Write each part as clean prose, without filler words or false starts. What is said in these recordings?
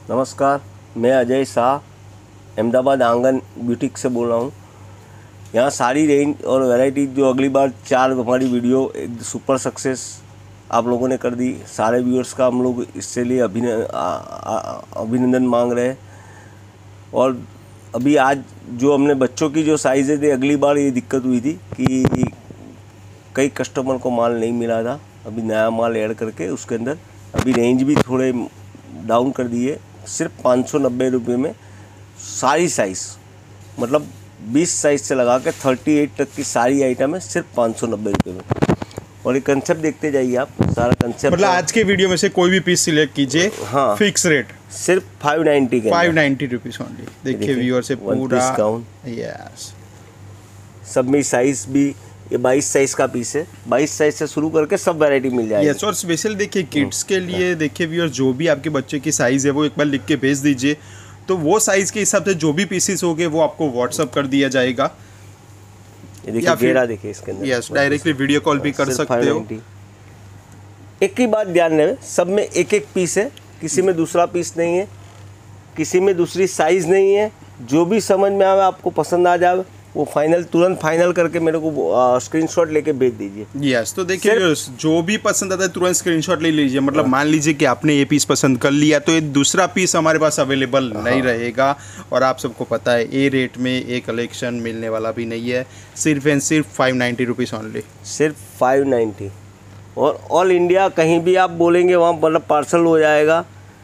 नमस्कार, मैं अजय शाह अहमदाबाद आंगन ब्यूटिक से बोल रहा हूँ। यहाँ सारी रेंज और वैरायटी जो अगली बार 4 हमारी वीडियो एक सुपर सक्सेस आप लोगों ने कर दी। सारे व्यूअर्स का हम लोग इससे लिए अभिनंदन मांग रहे हैं। और अभी आज जो हमने बच्चों की जो साइज़ें थी, अगली बार ये दिक्कत हुई थी कि कई कस्टमर को माल नहीं मिला था। अभी नया माल ऐड करके उसके अंदर अभी रेंज भी थोड़े डाउन कर दिए। सिर्फ 590 रुपये में सारी साइज़, मतलब 20 साइज़ से लगा के 38 तक की सारी आइटम है, सिर्फ 590 रुपये में। और ये कंसेप्ट देखते जाइए आप, सारा कंसेप्ट मतलब आज के वीडियो में से कोई भी पीस सिलेक्ट कीजिए। हाँ, फिक्स रेट सिर्फ 590 के 590 रुपीज़ ओनली। देखिए व्यूअर से पूरा डिस्काउंट। यस, सब में साइज़ भी ये 22 साइज़ का पीस है। 22 साइज़ से शुरू करके सब वैरायटी मिल जाएगी। यस, और स्पेशल देखिए किड्स के लिए देखिए व्यूअर, जो भी आपके बच्चे की साइज़ है वो एक बार लिख के भेज दीजिए, तो वो साइज़ के हिसाब से जो भी पीसेस होंगे वो आपको व्हाट्सअप कर दिया जाएगा। ये देखिए घेरा देखिए इसके अंदर। यस, डायरेक्टली वीडियो कॉल भी कर सकते हो। एक ही बात ध्यान रहे, सब में एक एक पीस है, किसी में दूसरा पीस नहीं है, किसी में दूसरी साइज़ नहीं है। जो भी समझ में आवे, आपको पसंद आ जाए, वो तुरंत फाइनल करके मेरे को स्क्रीनशॉट लेके भेज दीजिए। यस, तो देखिए जो भी पसंद आता है तुरंत स्क्रीनशॉट ले लीजिए। मतलब मान लीजिए कि आपने ये पीस पसंद कर लिया तो ये दूसरा पीस हमारे पास अवेलेबल नहीं रहेगा। और आप सबको पता है ये रेट में ये कलेक्शन मिलने वाला भी नहीं है। सिर्फ एंड सिर्फ 590 रुपीज़ ओनली, सिर्फ 590। और ऑल इंडिया कहीं भी आप बोलेंगे वहाँ मतलब पार्सल हो जाएगा।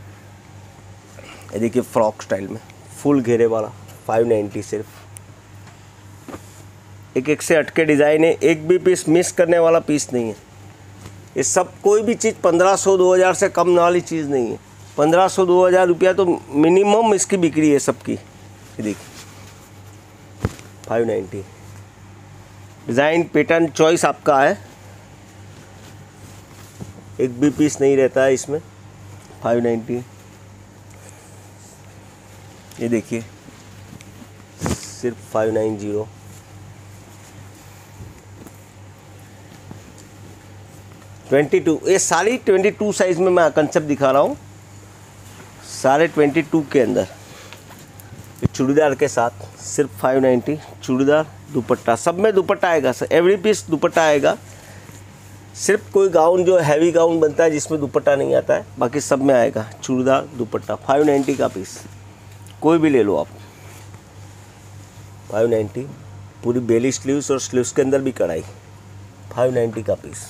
ये देखिए फ्रॉक स्टाइल में फुल घेरे वाला 590 सिर्फ। एक एक से हटके डिज़ाइन है, एक भी पीस मिस करने वाला पीस नहीं है। ये सब कोई भी चीज़ 1500-2000 से कम वाली चीज़ नहीं है। 1500-2000 रुपया तो मिनिमम इसकी बिक्री है सबकी। ये देखिए 590। डिज़ाइन पैटर्न चॉइस आपका है, एक भी पीस नहीं रहता है इसमें। 590। ये देखिए सिर्फ 590। ये सारी 22 साइज़ में मैं कंसेप्ट दिखा रहा हूँ, सारे 22 के अंदर। ये चूड़ीदार के साथ सिर्फ 590। चूड़ीदार दुपट्टा, सब में दुपट्टा आएगा सर, एवरी पीस दुपट्टा आएगा। सिर्फ कोई गाउन जो हैवी गाउन बनता है जिसमें दुपट्टा नहीं आता है, बाकी सब में आएगा चूड़ीदार दुपट्टा। 590 का पीस, कोई भी ले लो आप। 590 पूरी बेली स्लीव्स और स्लीव्स के अंदर भी कढ़ाई। 590 का पीस।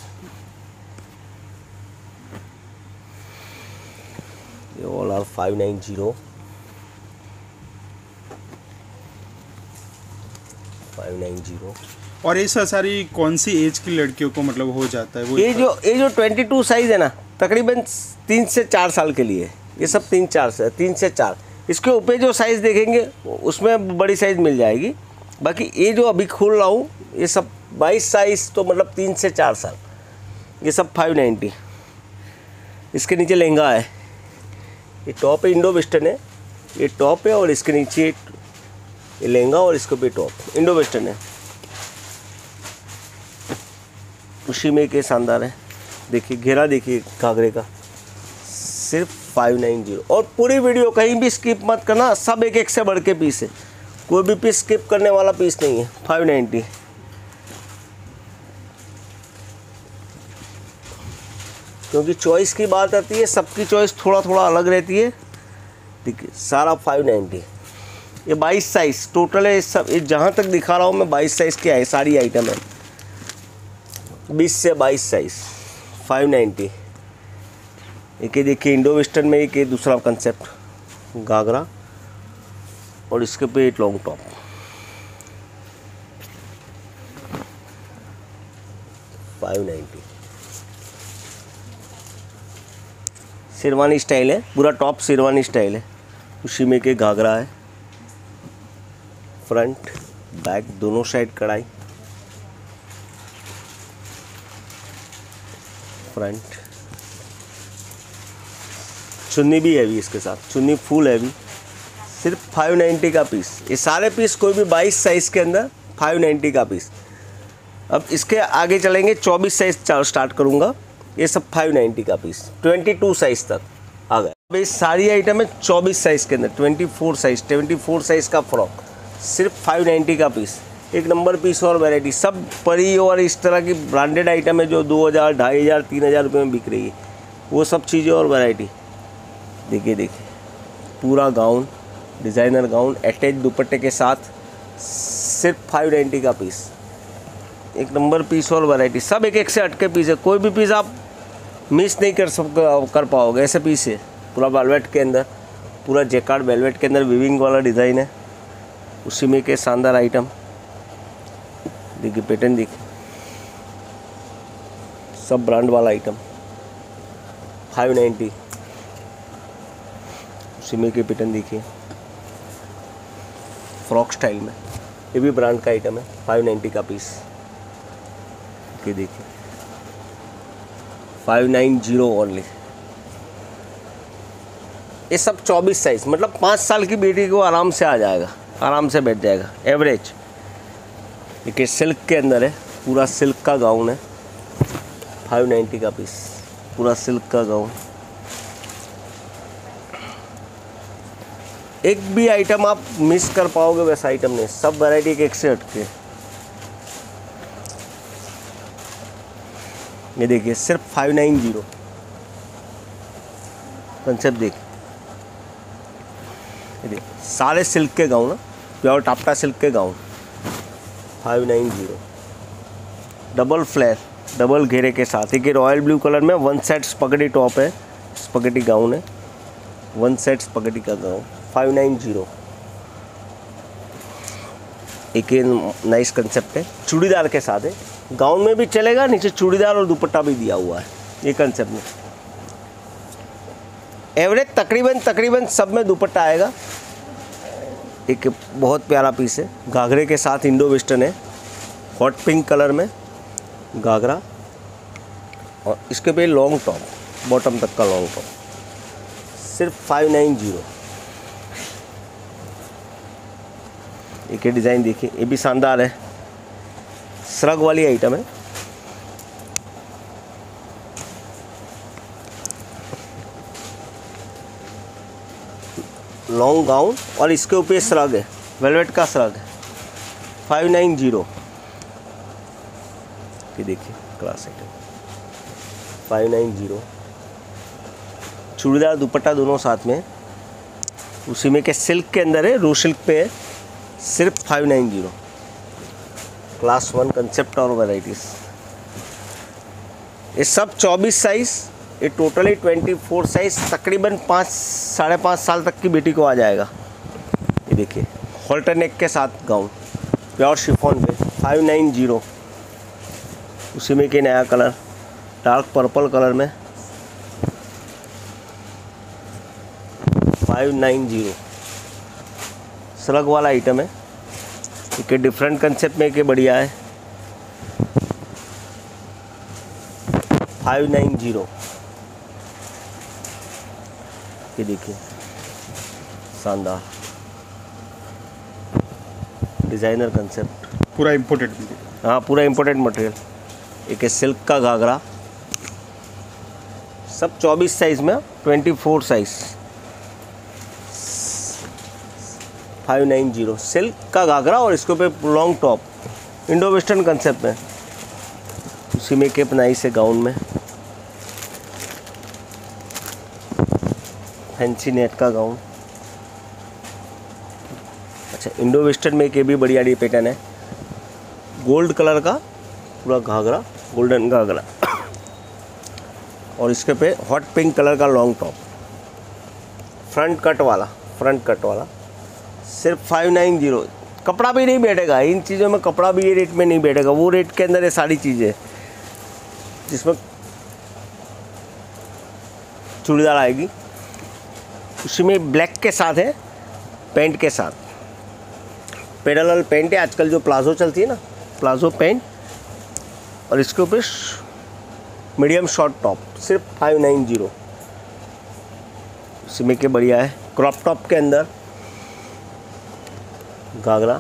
ये ऑल आर 590। 590। और ये सारी कौन सी एज की लड़कियों को मतलब हो जाता है वो? ये जो 22 साइज़ है ना, तकरीबन 3 से 4 साल के लिए। ये सब 3 से 4। इसके ऊपर जो साइज़ देखेंगे उसमें बड़ी साइज़ मिल जाएगी। बाकी ये जो अभी खोल रहा हूँ ये सब 22 साइज़, तो मतलब 3 से 4 साल। ये सब 590। इसके नीचे लहंगा है, ये टॉप है, इंडो वेस्टर्न है। ये टॉप है और इसके नीचे ये लहंगा और इसके ऊपर टॉप इंडो वेस्टर्न है। उसी में के शानदार है। देखिए घेरा देखिए घाघरे का, सिर्फ 590। और पूरी वीडियो कहीं भी स्किप मत करना, सब एक एक से बढ़ के पीस है, कोई भी पीस स्किप करने वाला पीस नहीं है। 590। क्योंकि चॉइस की बात आती है, सबकी चॉइस थोड़ा थोड़ा अलग रहती है। ठीक है, सारा 590। ये 22 साइज़ टोटल है। सब जहाँ तक दिखा रहा हूँ मैं 22 साइज़ की है सारी आइटम है, 20 से 22 साइज़। 590। एक ये देखिए इंडो वेस्टर्न में एक दूसरा कंसेप्ट, घाघरा और इसके पे एक लॉन्ग टॉप। 590। शेरवानी स्टाइल है, पूरा टॉप शेरवानी स्टाइल है। उसी में के घाघरा है, फ्रंट बैक दोनों साइड कढ़ाई। फ्रंट चुन्नी भी हैवी, इसके साथ चुन्नी फुल हैवी। सिर्फ 590 का पीस। ये सारे पीस कोई भी 22 साइज़ के अंदर 590 का पीस। अब इसके आगे चलेंगे, 24 साइज़ स्टार्ट करूँगा। ये सब 590 का पीस, 22 साइज़ तक आ गए। भाई सारी आइटम है 24 साइज़ के अंदर, 24 साइज़ का फ्रॉक, सिर्फ 590 का पीस। एक नंबर पीस और वैरायटी, सब परी और इस तरह की ब्रांडेड आइटम है जो 2000, 2500, 3000 रुपये में बिक रही है, वो सब चीज़ें और वैरायटी। देखिए पूरा गाउन, डिज़ाइनर गाउन अटैच दुपट्टे के साथ, सिर्फ 590 का पीस। एक नंबर पीस और वैरायटी, सब एक से हटके पीस है, कोई भी पीस आप मिस नहीं कर पाओगे। ऐसे पीस है पूरा वेलवेट के अंदर, पूरा जैकार्ड वेलवेट के अंदर विविंग वाला डिज़ाइन है, उसी में के शानदार आइटम। देखिए पैटर्न देखिए, सब ब्रांड वाला आइटम, 590। उसी में के पैटर्न देखिए फ्रॉक स्टाइल में, ये भी ब्रांड का आइटम है, 590 का पीस। ये देखिए 590 ओनली। ये सब 24 साइज, मतलब 5 साल की बेटी को आराम से आ जाएगा, आराम से बैठ जाएगा एवरेज। देखिए सिल्क के अंदर है, पूरा सिल्क का गाउन है, 590 का पीस, पूरा सिल्क का गाउन। एक भी आइटम आप मिस कर पाओगे वैसा आइटम नहीं, सब वैरायटी के एक से हटके। ये देखिए सिर्फ 590 कंसेप्ट। देखिए सारे सिल्क के गाउन, प्योर टापटा सिल्क के गाउन, 590। डबल फ्लेयर, डबल घेरे के साथ, एक रॉयल ब्लू कलर में 1 सेट स्पगेटी टॉप है, स्पगेटी गाउन है, 1 सेट स्पगेटी का गाउन, 590। एक नाइस कंसेप्ट है, चूड़ीदार के साथ है, गाउन में भी चलेगा, नीचे चूड़ीदार और दुपट्टा भी दिया हुआ है ये कंसेप्ट में। एवरेज तकरीबन सब में दुपट्टा आएगा। एक बहुत प्यारा पीस है, घाघरे के साथ इंडो वेस्टर्न है, हॉट पिंक कलर में घाघरा, और इसके पे लॉन्ग टॉप, बॉटम तक का लॉन्ग टॉप, सिर्फ 590। एक ये डिज़ाइन देखिए, ये भी शानदार है, श्रग वाली आइटम है। लॉन्ग गाउन और इसके ऊपर श्रग है, वेलवेट का श्रग है, 590। ये देखिए क्लास आइटम, 590। चूड़ीदार दुपट्टा दोनों साथ में, उसी में के सिल्क के अंदर है, रो सिल्क पे है, सिर्फ 590। क्लास 1 कंसेप्ट और वैराइटीज़। ये सब 24 साइज़, ये टोटली 24 साइज़, तकरीबन 5-5.5 साल तक की बेटी को आ जाएगा। ये देखिए हॉल्टर नेक के साथ गाउन, प्योर शिफॉन पे, 590। उसी में के नया कलर, डार्क पर्पल कलर में, 590। श्रग वाला आइटम है, एक डिफरेंट कंसेप्ट में के बढ़िया है, 590। ये देखिए शानदार डिज़ाइनर कंसेप्ट, पूरा इम्पोर्टेड। हाँ पूरा इम्पोर्टेड मटेरियल। एक सिल्क का घाघरा, सब 24 साइज़ में, 24 साइज़, 590। सिल्क का घाघरा और इसके ऊपर long top, Indo western concept में, उसी में के नाइस है गाउन में, फैंसी नेट का गाउन। अच्छा इंडो वेस्टर्न में के भी बढ़िया डी पैटर्न है, गोल्ड कलर का पूरा घाघरा, गोल्डन घाघरा, और इसके पे हॉट पिंक कलर का लॉन्ग टॉप, फ्रंट कट वाला, सिर्फ 590। कपड़ा भी नहीं बैठेगा इन चीज़ों में, कपड़ा भी ये रेट में नहीं बैठेगा, वो रेट के अंदर ये सारी चीज़ें, जिसमें चूड़ीदार आएगी, उसी में ब्लैक के साथ है, पैंट के साथ, पैरेलल पैंट है, आजकल जो प्लाजो चलती है ना, प्लाजो पैंट, और इसके ऊपर मीडियम शॉर्ट टॉप, सिर्फ 590। उसी में के बढ़िया है, क्रॉप टॉप के अंदर घाघरा।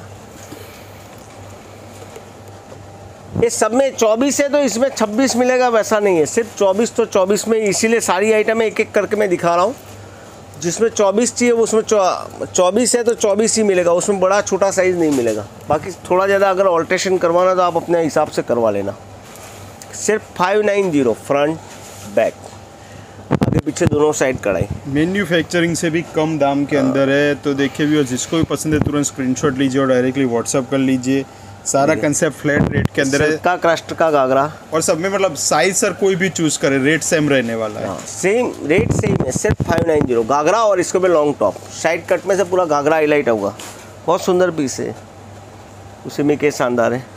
ये सब में 24 है, तो इसमें 26 मिलेगा वैसा नहीं है, सिर्फ 24, तो 24 में, इसीलिए सारी आइटम एक एक करके मैं दिखा रहा हूँ। जिसमें 24 चाहिए वो उसमें 24 है तो 24 ही मिलेगा, उसमें बड़ा छोटा साइज़ नहीं मिलेगा। बाकी थोड़ा ज़्यादा अगर ऑल्ट्रेशन करवाना तो आप अपने हिसाब से करवा लेना। सिर्फ 590 फ्रंट बैक, आगे पीछे दोनों साइड कढ़ाई। मैन्युफैक्चरिंग से भी कम दाम के अंदर है। तो देखिए भी, जिसको भी पसंद है तुरंत स्क्रीनशॉट लीजिए और डायरेक्टली व्हाट्सअप कर लीजिए। सारा कंसेप्ट फ्लैट रेट के अंदर है। का क्रस्ट का घाघरा, और सब में मतलब साइज सर कोई भी चूज करे, रेट सेम रहने वाला है। सेम रेट सेम है, सिर्फ 590 घाघरा और इसके ऊपर लॉन्ग टॉप। साइड कट में से पूरा घाघरा हाईलाइट होगा। बहुत सुंदर पीस है, उसी में के शानदार है।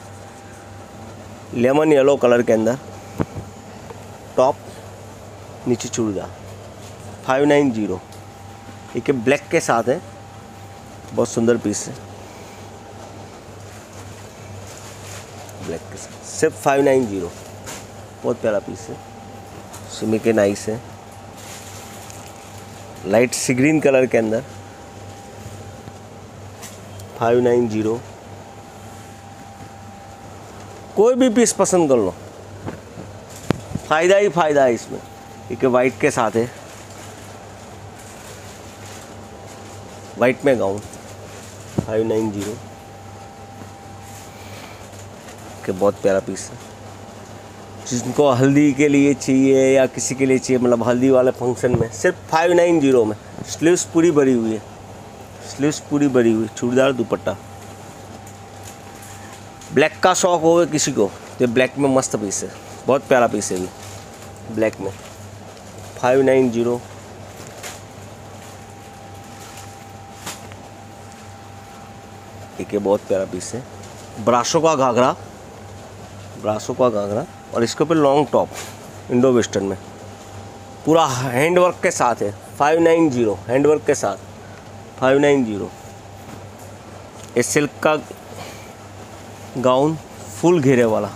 लेमन येलो कलर के अंदर टॉप, नीचे चूड़ीदार। 590 एक ब्लैक के साथ है, बहुत सुंदर पीस है। ब्लैक के साथ सिर्फ 590, बहुत प्यारा पीस है। सिमी के नाइस है, लाइट सी ग्रीन कलर के अंदर। 590, कोई भी पीस पसंद कर लो, फ़ायदा ही फ़ायदा है इसमें। एक वाइट के साथ है, वाइट में गाउन। 590 के बहुत प्यारा पीस है। जिनको हल्दी के लिए चाहिए या किसी के लिए चाहिए, मतलब हल्दी वाले फंक्शन में, सिर्फ 590 में। स्लीव्स पूरी भरी हुई है, स्लीव्स पूरी भरी हुई, चूड़ीदार दुपट्टा। ब्लैक का शौक हो किसी को तो ब्लैक में मस्त पीस है, बहुत प्यारा पीस है भी ब्लैक में। 590 एक ये बहुत प्यारा पीस है। ब्रासो का घाघरा, ब्रासो का घाघरा और इसके ऊपर लॉन्ग टॉप इंडो वेस्टर्न में, पूरा हैंडवर्क के साथ है। 590 हैंडवर्क के साथ 590। ये सिल्क का गाउन फुल घेरे वाला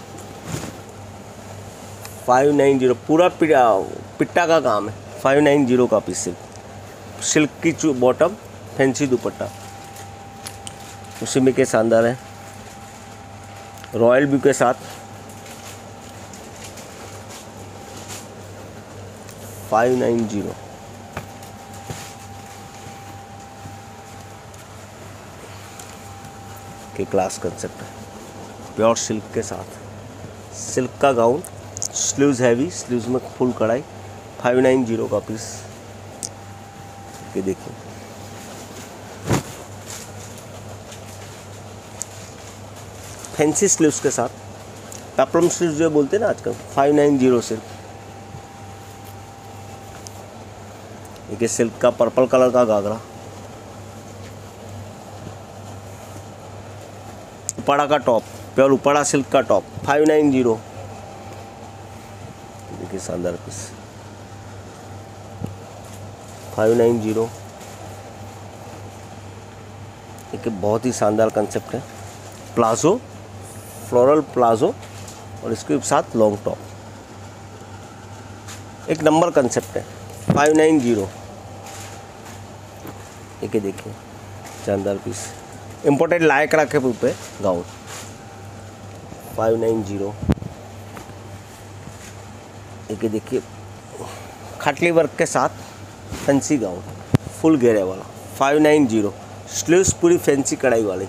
590, पूरा पिट्टा का काम है। 590 का पीस, सिल्क की बॉटम, फैंसी दुपट्टा, उसी में के शानदार है। रॉयल व्यू के साथ 590 के क्लास कंसेप्ट है। प्योर सिल्क के साथ, सिल्क का गाउन, स्लीव्स हैवी, स्लीव्स में फुल कढ़ाई। 590 का पीस, ये देखिए। फैंसी स्लीव्स के साथ, पेप्लम स्लीव्स जो बोलते हैं ना आजकल, 590 सिर्फ। ये सिल्क का पर्पल कलर का घाघरा, उपाड़ा का टॉप, प्योर उपाड़ा सिल्क का टॉप। 590 देखिए, शानदार पीस। 590 एक बहुत ही शानदार कंसेप्ट है। प्लाजो, फ्लोरल प्लाजो और इसके साथ लॉन्ग टॉप, एक नंबर कंसेप्ट है। 590 एक देखिए, शानदार पीस। इम्पोर्टेड लायक रखे पे गाउन। 590 एक देखिए, खटली वर्क के साथ फैंसी गाउन, फुल घेरे वाला। 590 स्लीव्स पूरी फैंसी कढ़ाई वाली।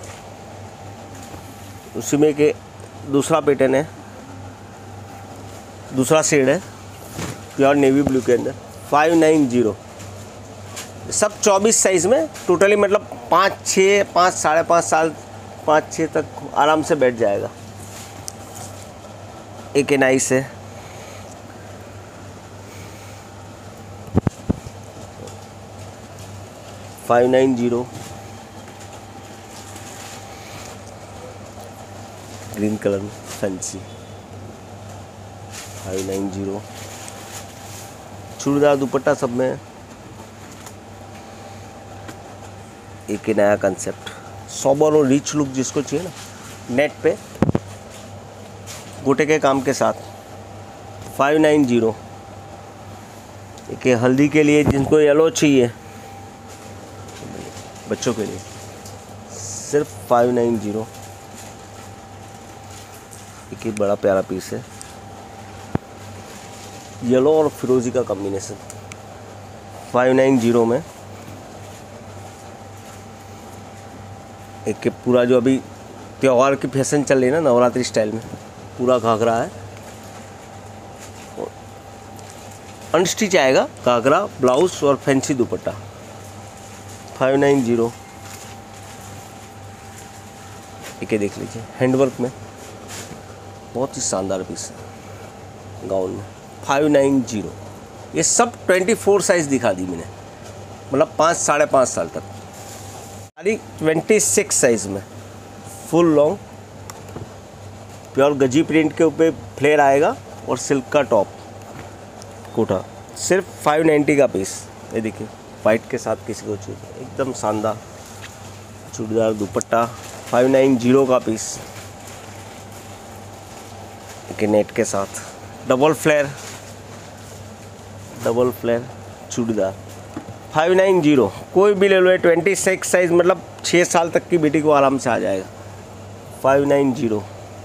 उसी में के दूसरा पैटर्न है, दूसरा शेड है, प्योर नेवी ब्लू के अंदर। 590 सब 24 साइज़ में टोटली, मतलब 5-6, 5, 5.5 साल, 5-6 तक आराम से बैठ जाएगा। एक नाइस है। $590 ग्रीन कलर में फैंसी। 590 चूड़ीदार दुपट्टा सब में। एक नया कंसेप्ट, सोबर और रिच लुक जिसको चाहिए ना, नेट पे गोटे के काम के साथ। 590 एक हल्दी के लिए, जिनको येलो चाहिए, बच्चों के लिए सिर्फ 590। एक बड़ा प्यारा पीस है, येलो और फिरोजी का कॉम्बिनेशन। 590 में। एक पूरा जो अभी त्योहार की फैशन चल रही है ना, नवरात्रि स्टाइल में, पूरा घाघरा है, अनस्टिच आएगा घाघरा, ब्लाउज और फैंसी दुपट्टा। 590। एक देख लीजिए हैंडवर्क में, बहुत ही शानदार पीस है गाउन में। 590। ये सब 24 साइज़ दिखा दी मैंने, मतलब 5 साढ़े 5 साल तक। सारी 26 साइज़ में, फुल लॉन्ग प्योर गजी प्रिंट के ऊपर फ्लेयर आएगा और सिल्क का टॉप कोटा। सिर्फ 590 का पीस। ये देखिए वाइट के साथ किसी को चाहिए, एकदम शानदार चूड़ीदार दुपट्टा। 590 का पीस, के नेट के साथ, डबल फ्लेयर चूड़ीदार। 590 कोई भी ले लो, 26 साइज़, मतलब 6 साल तक की बेटी को आराम से आ जाएगा। 590।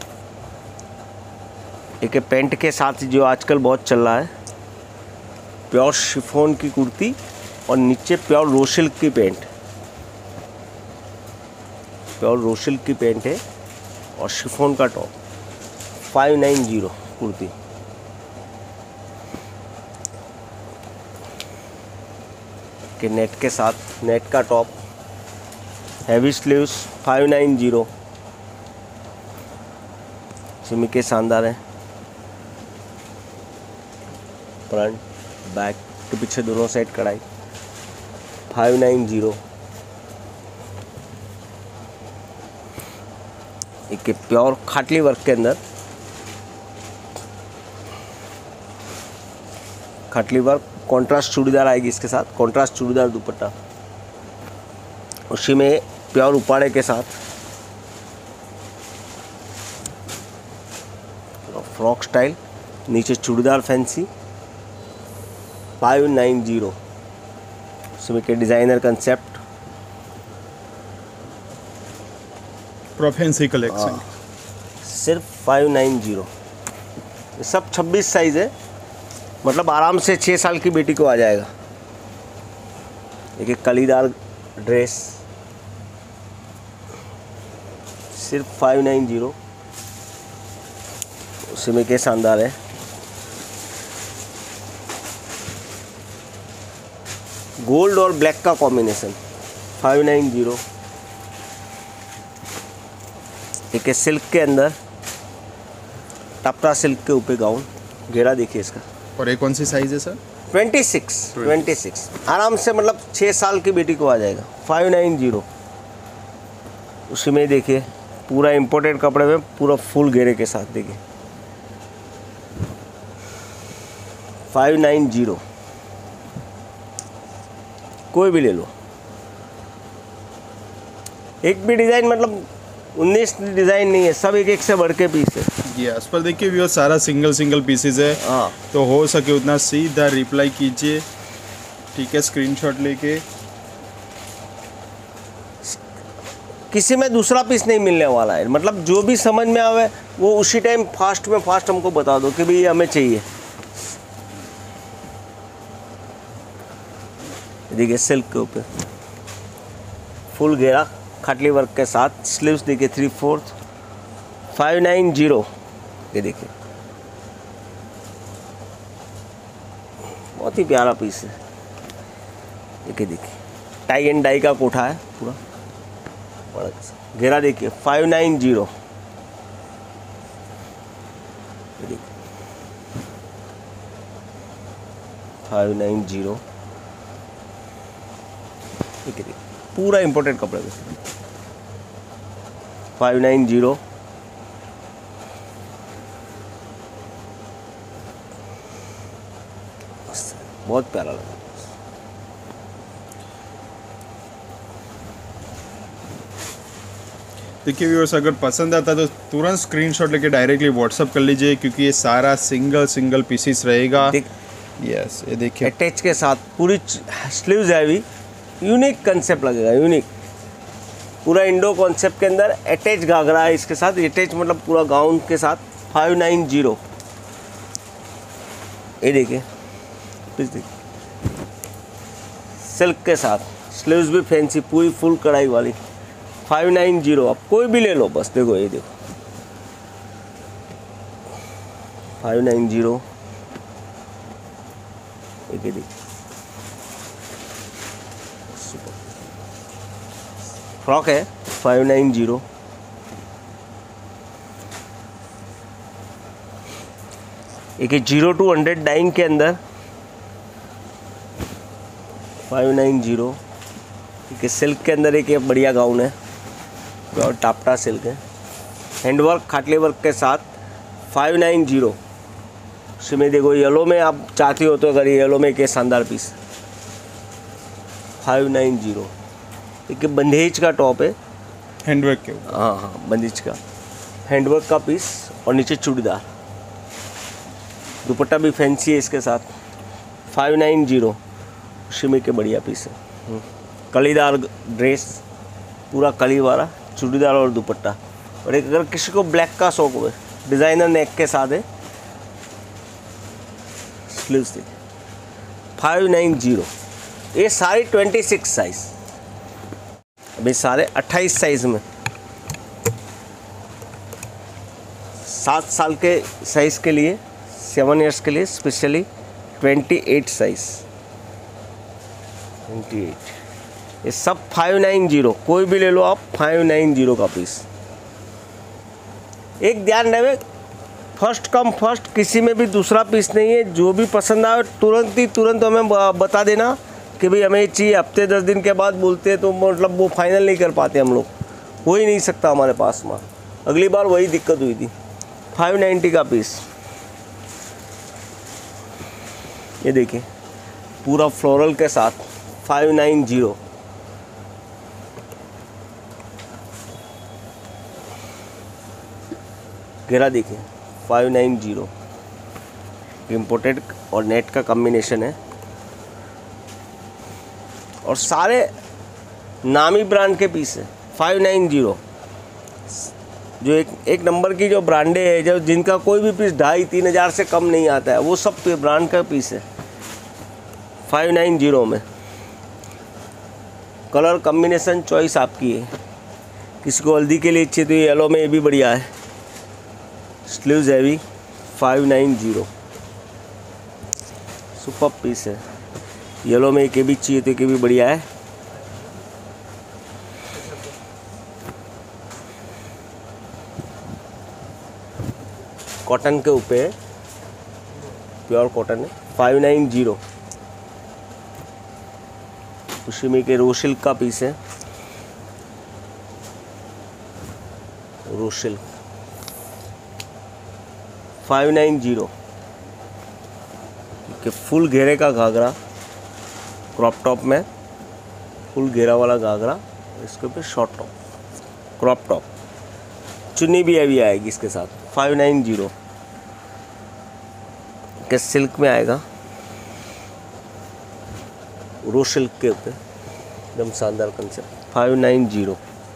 एक पेंट के साथ जो आजकल बहुत चल रहा है, प्योर शिफॉन की कुर्ती और नीचे प्योर रोसिल्क की पेंट, प्योर रोसिल्क की पेंट है और शिफॉन का टॉप। 590 कुर्ती। के नेट के साथ, नेट का टॉप, हैवी स्लीव्स। 590 सिमी के शानदार है, फ्रंट बैक के पीछे दोनों साइड कढ़ाई। 590। एक प्योर खाटली वर्क के अंदर, खाटली वर्क, कॉन्ट्रास्ट चूड़ीदार आएगी इसके साथ, कॉन्ट्रास्ट चूड़ीदार दुपट्टा, उसी में प्योर उपाड़े के साथ फ्रॉक स्टाइल, नीचे चूड़ीदार फैंसी। 590 उसमें के डिज़ाइनर कंसेप्ट, प्रोफेंसी कलेक्शन। सिर्फ 590। ये सब 26 साइज़ है, मतलब आराम से 6 साल की बेटी को आ जाएगा। एक कलीदार ड्रेस, सिर्फ 590। उसी में के शानदार है, गोल्ड और ब्लैक का कॉम्बिनेशन। 590। एक है सिल्क के अंदर, टपरा सिल्क के ऊपर गाउन, घेरा देखिए इसका। और ये कौन सी साइज़ है सर? 26 आराम से, मतलब 6 साल की बेटी को आ जाएगा। 590। उसी में देखिए पूरा इम्पोर्टेड कपड़े में, पूरा फुल घेरे के साथ देखिए। 590 कोई भी ले लो। एक भी डिज़ाइन, मतलब 19 डिज़ाइन नहीं है, सब एक एक से बढ़ के पीस है। यस, पर देखिए व्यूअर सारा सिंगल पीसेस है। हाँ, तो हो सके उतना सीधा रिप्लाई कीजिए, ठीक है, स्क्रीनशॉट लेके। किसी में दूसरा पीस नहीं मिलने वाला है, मतलब जो भी समझ में आवे वो उसी टाइम फास्ट हमको बता दो कि भाई ये हमें चाहिए। देखिए सिल्क के ऊपर फुल घेरा खाटली वर्क के साथ, स्लीव्स देखिए 3/4। 590। ये देखिए बहुत ही प्यारा पीस है। देखिए टाई एंड डाई का कोठा है पूरा, घेरा देखिए। 590। ये देखिए 590। देखिए पूरा इम्पोर्टेड कपड़ा में 590। बहुत प्यारा लगा। देखिए व्यूअर्स, अगर पसंद आता तो तुरंत स्क्रीनशॉट लेके डायरेक्टली व्हाट्सअप कर लीजिए, क्योंकि ये सारा सिंगल पीसेस रहेगा। यस, ये देखिए अटैच के साथ पूरी स्लीव्स हैवी, यूनिक कंसेप्ट लगेगा, यूनिक पूरा इंडो कॉन्सेप्ट के अंदर अटैच घाघरा है इसके साथ। अटैच मतलब पूरा गाउन के साथ। 590। ये देखिए प्लीज देखिए सिल्क के साथ, स्लीव्स भी फैंसी, पूरी फुल कढ़ाई वाली, 590। आप कोई भी ले लो बस। देखो ये देखो 590। एक ये देखो फ्रॉक है 590। एक 0 to 100 डाइंग के अंदर 590। ठीक है, सिल्क के अंदर एक ये बढ़िया गाउन है और टापटा सिल्क है, हैंडवर्क खाटले वर्क के साथ 590। इसमें देखो येलो में आप चाहती हो तो अगर ये येलो में एक शानदार पीस 590। एक बंदेज का टॉप है, हैंडवर्क के ऊपर। हाँ हाँ बंदेज का हैंडवर्क का पीस और नीचे चूड़ीदार, दुपट्टा भी फैंसी है इसके साथ 590। शिमे के बढ़िया पीस है, कलीदार ड्रेस, पूरा कली वाला चूड़ीदार और दुपट्टा। और एक अगर किसी को ब्लैक का शौक हो, डिज़ाइनर नेक के साथ है, स्लीव्स देखिए 590। ये सारी 26 साइज, अभी सारे 28 साइज में, 7 साल के साइज के लिए, 7 इयर्स के लिए स्पेशली 28 साइज 28। ये सब 590, कोई भी ले लो आप 590 का पीस। एक ध्यान रहे, फर्स्ट कम फर्स्ट, किसी में भी दूसरा पीस नहीं है। जो भी पसंद आए तुरंत हमें बता देना कि भाई हमें चाहिए। हफ्ते 10 दिन के बाद बोलते हैं तो मतलब वो फाइनल नहीं कर पाते हम लोग, हो ही नहीं सकता हमारे पास माल। अगली बार वही दिक्कत हुई थी। 590 का पीस, ये देखिए पूरा फ्लोरल के साथ 590। घेरा देखिए 590, इम्पोर्टेड और नेट का कॉम्बिनेशन है और सारे नामी ब्रांड के पीस है 590। जो एक नंबर की जो ब्रांडे है, जो जिनका कोई भी पीस 2,500-3 हज़ार से कम नहीं आता है, वो सब ब्रांड का पीस है 590 में। कलर कॉम्बिनेशन चॉइस आपकी है, किसी को हल्दी के लिए चाहिए तो ये येलो में ये भी बढ़िया है, स्लीव्स हैवी 590, सुपर पीस है। येलो में एक भी चाहिए तो एक भी बढ़िया है। कॉटन के ऊपर प्योर कॉटन है 590। उसी में के रो सिल्क का पीस है, रो सिल्क 590 के फुल घेरे का घाघरा, क्रॉप टॉप में फुल घेरा वाला घाघरा, इसके ऊपर शॉर्ट टॉप क्रॉप टॉप, चुन्नी भी अभी आएगी इसके साथ 590 के सिल्क में आएगा, रो सिल्क के ऊपर एकदम शानदार कंसेप्ट 590।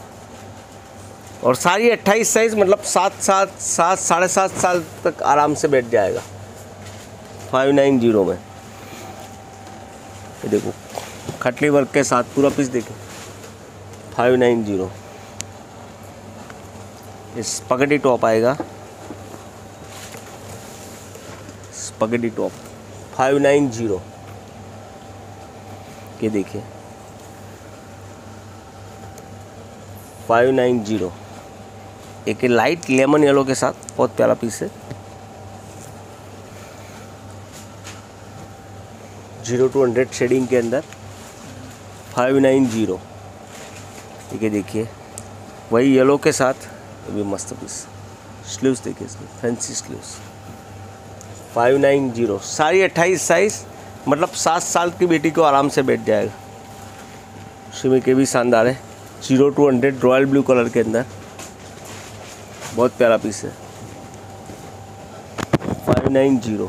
और सारी 28 साइज, मतलब 7.5 साल तक आराम से बैठ जाएगा 590 में। ये देखो खटली वर्क के साथ पूरा पीस देखो 590। इस स्पगेटी टॉप आएगा, स्पगेटी टॉप 590 के देखिए 590। एक लाइट लेमन येलो के साथ बहुत प्यारा पीस है, 0 to 100 शेडिंग के अंदर 590। ठीक है, देखिए वही येलो के साथ भी मस्त पीस, स्लीव्स देखिए इसमें फैंसी स्लीव्स 590। सारी 28 साइज, मतलब 7 साल की बेटी को आराम से बैठ जाएगा। शिमी के भी शानदार है, 0 to 100 रॉयल ब्लू कलर के अंदर बहुत प्यारा पीस है 590।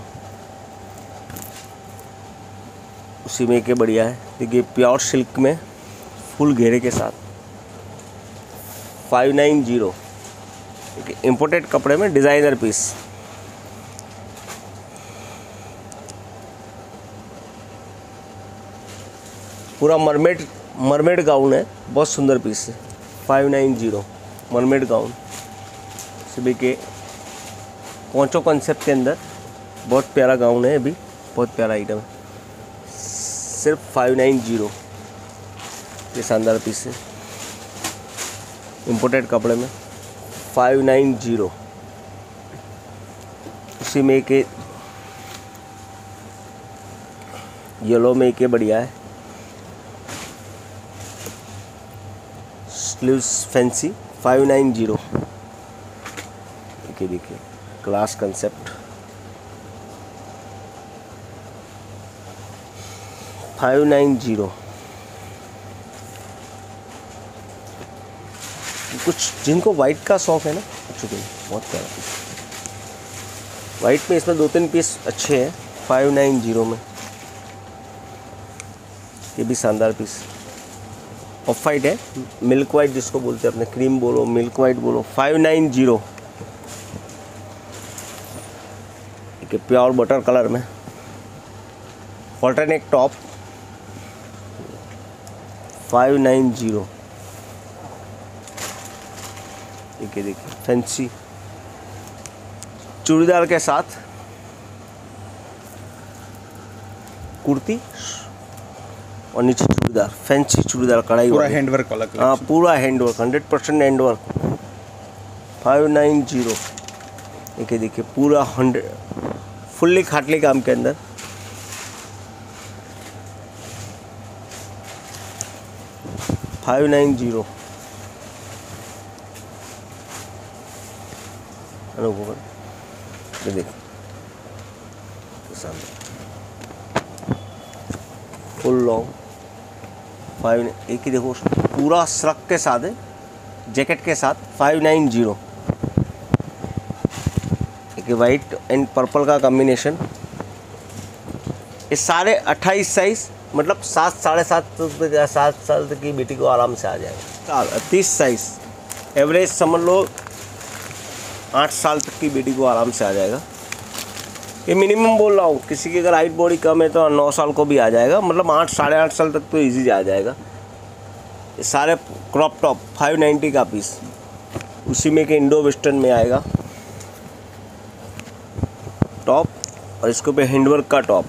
उसी में के बढ़िया है, देखिए प्योर सिल्क में फुल घेरे के साथ 590। देखिए इम्पोर्टेड कपड़े में डिज़ाइनर पीस, पूरा मरमेड गाउन है, बहुत सुंदर पीस है। 590 मरमेड गाउन सभी के पोंचो कॉन्सेप्ट के अंदर, बहुत प्यारा गाउन है, अभी बहुत प्यारा आइटम है। सिर्फ 590 ये शानदार पीस है, इम्पोर्टेड कपड़े में 590। उसी में एक येलो में एक बढ़िया है, स्लीव्स फैंसी 590। देखिए क्लास कंसेप्ट 590। कुछ जिनको वाइट का शौक है ना, चुके बहुत प्यारा पीस वाइट में, इसमें 2-3 पीस अच्छे हैं 590 में। ये भी शानदार पीस ऑफ वाइट है, मिल्क वाइट जिसको बोलते हैं अपने, क्रीम बोलो मिल्क वाइट बोलो, 590। एक प्योर बटर कलर में ऑल्टरनेट टॉप 590। देखिए फैंसी चूड़ीदार के साथ कुर्ती और नीचे चूड़ीदार, फैंसी चूड़ीदार कढ़ाई पूरा वाली। हैंडवर्क वाला। हाँ पूरा हैंडवर्क, 100% हैंडवर्क 590। देखिए पूरा 100 फुल्ली खाटली काम के अंदर। $590 ये देखो फुल लॉन्ग 5, एक ही देखो पूरा श्रग के साथ है, जैकेट के साथ 590। एक वाइट एंड पर्पल का कॉम्बिनेशन। ये सारे 28 साइज, मतलब 7 साढ़े 7 साल तक की बेटी को आराम से आ जाएगा। 30 साइज एवरेज समझ लो 8 साल तक की बेटी को आराम से आ जाएगा। ये मिनिमम बोल रहा हूँ, किसी की अगर हाइट बॉडी कम है तो 9 साल को भी आ जाएगा, मतलब 8 साढ़े 8 साल तक तो इजी आ जाएगा। ये सारे क्रॉप टॉप 590 का पीस, उसी में के इंडो वेस्टर्न में आएगा टॉप, और इसके ऊपर हैंडवर्क का टॉप,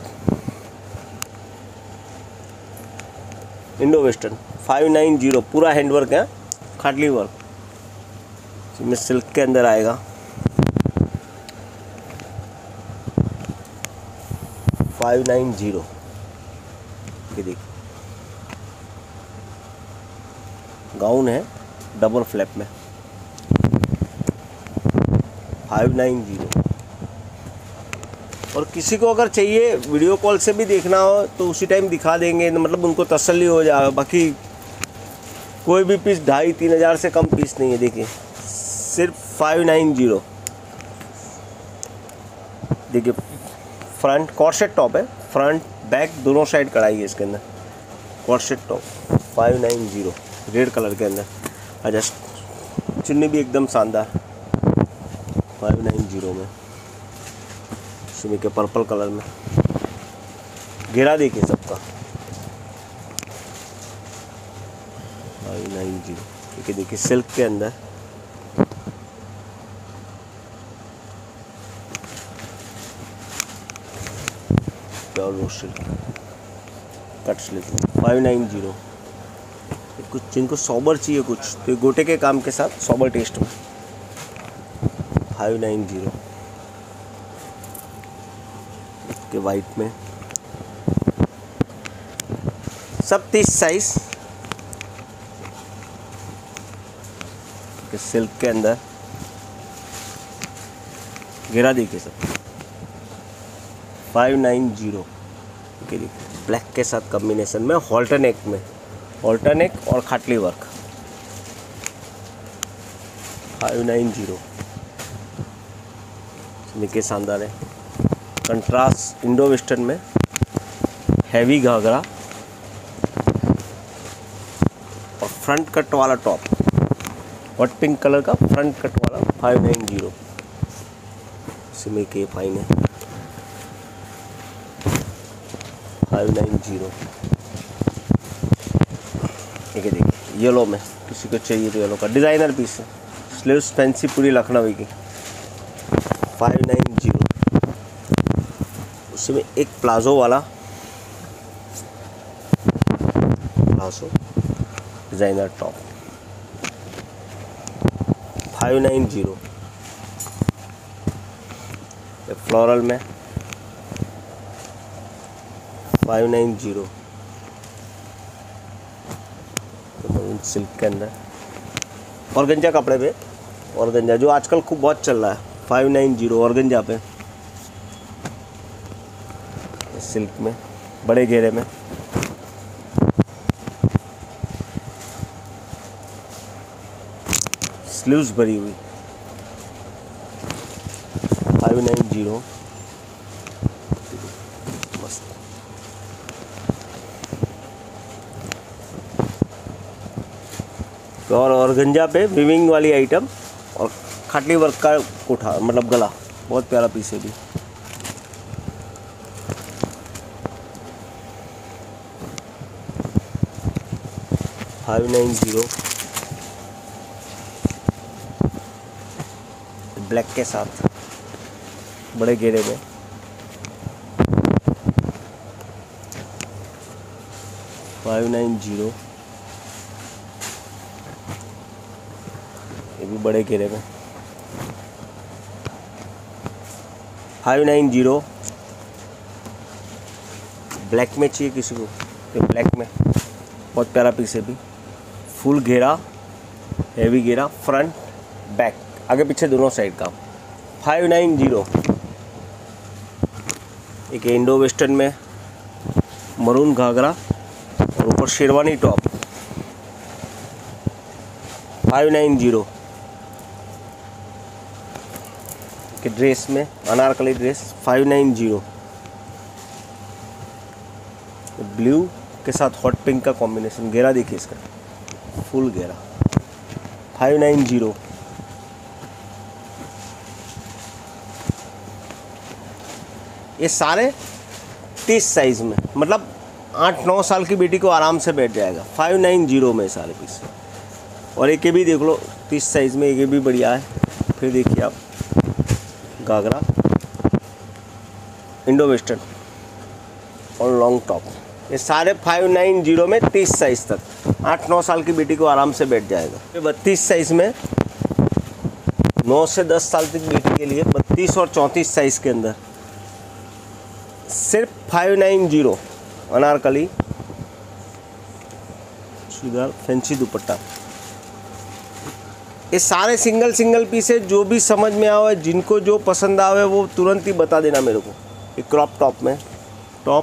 इंडो वेस्टर्न 590 पूरा हैंडवर्क है, खाटली वर्क। इसमें सिल्क के अंदर आएगा 590। ये देखिए गाउन है डबल फ्लैप में 590। और किसी को अगर चाहिए वीडियो कॉल से भी देखना हो तो उसी टाइम दिखा देंगे, मतलब उनको तसल्ली हो जाएगा। बाकी कोई भी पीस 2,500-3 हज़ार से कम पीस नहीं है। देखिए सिर्फ 590। देखिए फ्रंट कॉर्सेट टॉप है, फ्रंट बैक दोनों साइड कढ़ाई है इसके अंदर, कॉर्सेट टॉप 590 रेड कलर के अंदर। जस्ट चुन्नी भी एकदम शानदार 590 में, सुमी के पर्पल कलर में। घेरा देखिए सबका 590। ठीक है, देखिए सिल्क के अंदर pure raw silk cut sleeve 590। कुछ जिनको सॉबर चाहिए कुछ तो गोटे के काम के साथ सॉबर टेस्ट में 590 के वाइट में। सब 30 साइज के सिल्क के अंदर। घेरा देखिए सब 590 के लिए ब्लैक के साथ कॉम्बिनेशन में, हॉल्टर नेक में, हॉल्टर नेक और खाटली वर्क 590। देखिए शानदार है, कंट्रास्ट इंडो वेस्टर्न में, हैवी घाघरा और फ्रंट कट वाला टॉप, हॉट पिंक कलर का फ्रंट कट वाला 590। इसमें के फाइन है 590। ठीक है, देखिए येलो में किसी को चाहिए तो येलो का डिज़ाइनर पीस है, स्लीव्स फैंसी पूरी लखनवी की 590। उसमें एक प्लाजो वाला प्लाजो डिज़ाइनर टॉप 590। फ्लोरल में 590 सिल्क के अंदर ऑर्गेंजा कपड़े पे, ऑर्गेंजा जो आजकल खूब बहुत चल रहा है 590 ऑर्गेंजा पे, सिल्क में बड़े घेरे में। स्लीव्स भरी हुई 590 मस्त। और ऑर्गेंजा पे विविंग वाली आइटम और खाटली वर्क का कोठा मतलब गला, बहुत प्यारा पीस है भी। $590 ब्लैक के साथ बड़े घेरे में। $590 ये भी बड़े घेरे में। 590 ब्लैक में चाहिए किसी को तो ब्लैक में बहुत प्यारा पीस है भी, फुल घेरा, हेवी घेरा, फ्रंट बैक आगे पीछे दोनों साइड का। 590 एक इंडो वेस्टर्न में मरून घाघरा और ऊपर शेरवानी टॉप 590 के ड्रेस में, अनारकली ड्रेस 590 ब्लू के साथ हॉट पिंक का कॉम्बिनेशन। घेरा देखिए इसका, फुल घेरा 590। ये सारे 30 साइज में, मतलब 8-9 साल की बेटी को आराम से बैठ जाएगा 590 में सारे पीस। और एक ये भी देख लो 30 साइज में, ये भी बढ़िया है। फिर देखिए आप घाघरा इंडो वेस्टर्न और लॉन्ग टॉप, ये सारे 590 में 30 साइज तक 8-9 साल की बेटी को आराम से बैठ जाएगा। 32 साइज में 9 से 10 साल तक बेटी के लिए 32 और 34 साइज के अंदर सिर्फ 590 अनारकली चूड़ीदार फैंसी दुपट्टा। ये सारे सिंगल पीस है, जो भी समझ में आवे, जिनको जो पसंद आवे वो तुरंत ही बता देना मेरे को। एक क्रॉप टॉप में टॉप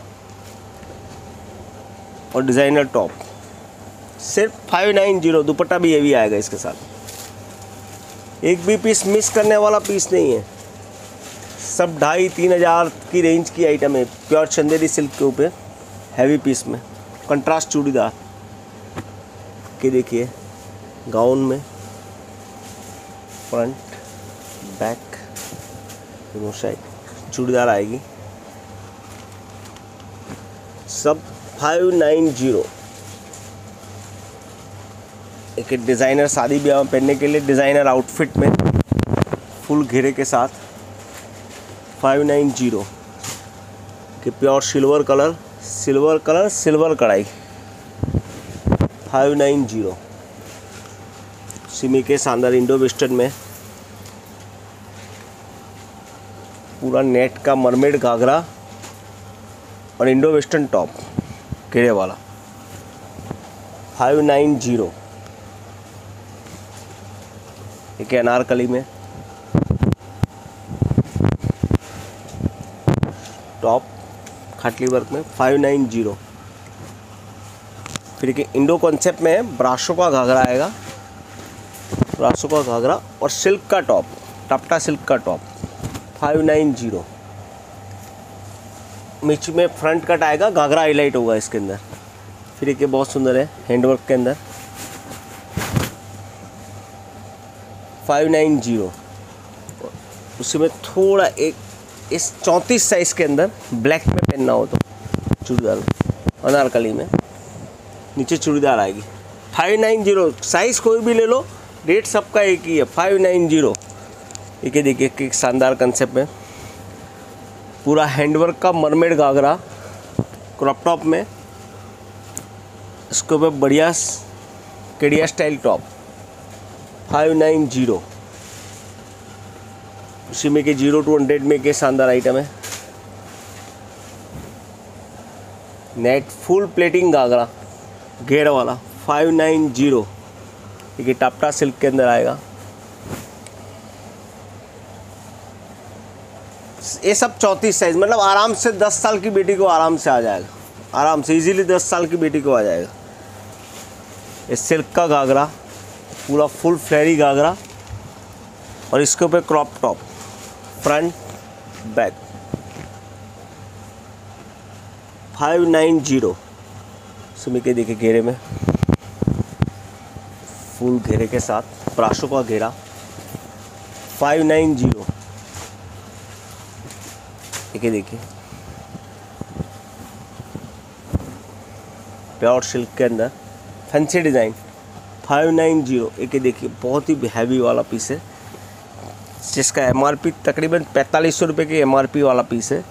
और डिज़ाइनर टॉप सिर्फ 590, दुपट्टा भी हेवी आएगा इसके साथ। एक भी पीस मिस करने वाला पीस नहीं है, सब 2,500-3 हज़ार की रेंज की आइटम है। प्योर चंदेरी सिल्क के ऊपर हैवी पीस में कंट्रास्ट चूड़ीदार के देखिए, गाउन में फ्रंट बैक दोनों साइड चूड़ीदार आएगी, सब 590। एक डिज़ाइनर शादी ब्याह में पहनने के लिए डिज़ाइनर आउटफिट में फुल घेरे के साथ 590 के प्योर सिल्वर कलर सिल्वर कढ़ाई 590। सिमी के शानदार इंडो वेस्टर्न में पूरा नेट का मरमेड घाघरा और इंडो वेस्टर्न टॉप घेरे वाला 590। एक अनारकली में टॉप खाटली वर्क में 590। फिर एक इंडो कॉन्सेप्ट में ब्राशो का घाघरा आएगा, ब्राशो का घाघरा और सिल्क का टॉप, टपटा सिल्क का टॉप 590। बीच में फ्रंट कट आएगा, घाघरा हाईलाइट होगा इसके अंदर। फिर एक बहुत सुंदर है हैंडवर्क के अंदर 590। उसी में थोड़ा एक इस 34 साइज के अंदर ब्लैक में पहनना हो तो चूड़ीदार अनारकली में नीचे चूड़ीदार आएगी 590, साइज़ कोई भी ले लो, रेट सबका एक ही है 590। ये देखिए एक शानदार कंसेप्ट में पूरा हैंडवर्क का मरमेड घाघरा क्रॉप टॉप में, इसके ऊपर बढ़िया केडिया स्टाइल टॉप 590। उसी में के 0 to 100 में के शानदार आइटम है। नेट फुल प्लेटिंग घाघरा घेर वाला 590। देखिए टापटा सिल्क के अंदर आएगा। ये सब 34 साइज, मतलब आराम से 10 साल की बेटी को आराम से आ जाएगा, आराम से इजीली 10 साल की बेटी को आ जाएगा। ये सिल्क का घाघरा, पूरा फुल फ्लेरी घाघरा, और इसके ऊपर क्रॉप टॉप फ्रंट बैक 590। सुमी के देखिए घेरे में फुल घेरे के साथ ब्राशो का घेरा 590। ये देखिए प्योर सिल्क के अंदर फैंसी डिज़ाइन 590। ये देखिए बहुत ही हैवी वाला पीस है, जिसका MRP तकरीबन 4500 रुपये की MRP वाला पीस है